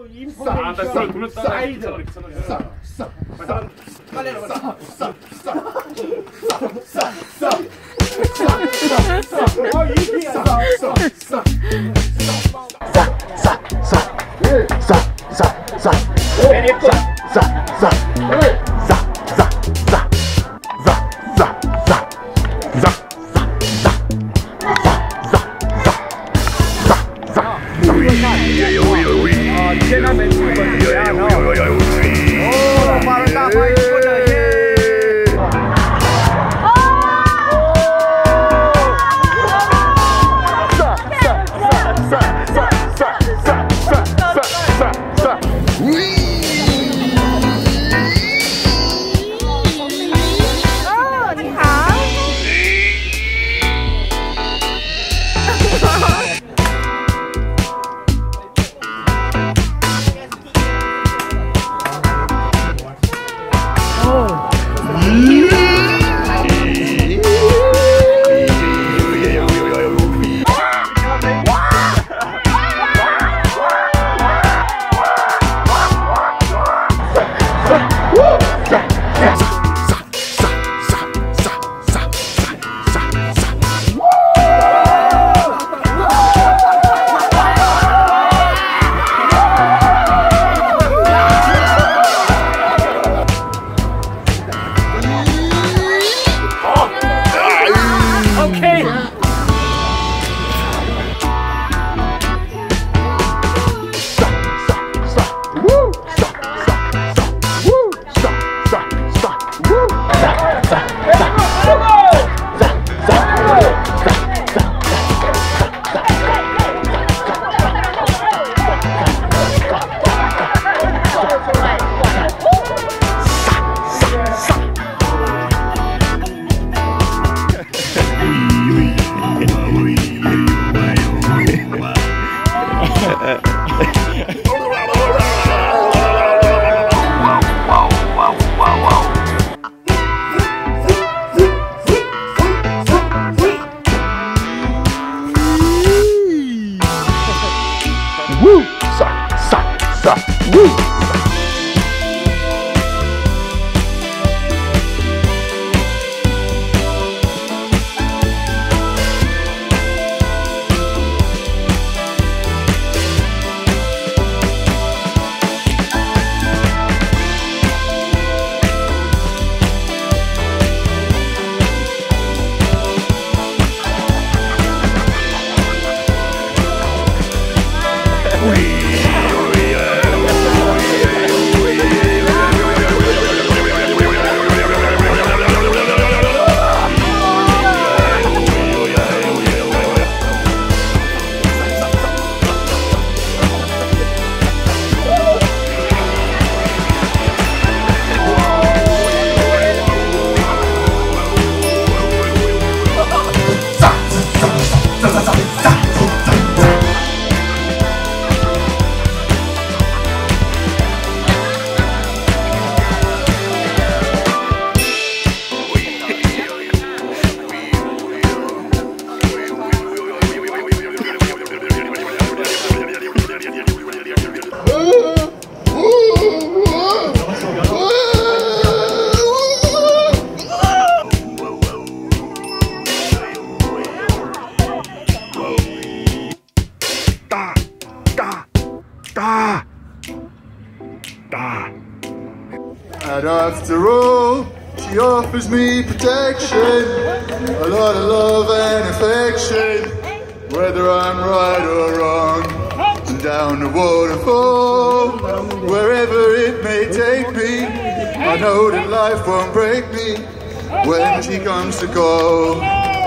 And after all, she offers me protection, a lot of love and affection, whether I'm right or wrong, and down the waterfall, wherever it may take me, I know that life won't break me when she comes to call.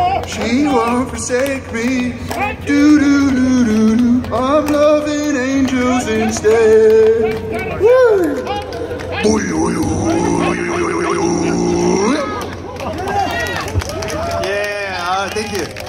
She won't forsake me, do-do-do-do-do, I'm loving angels instead. Woo! Yeah, thank you.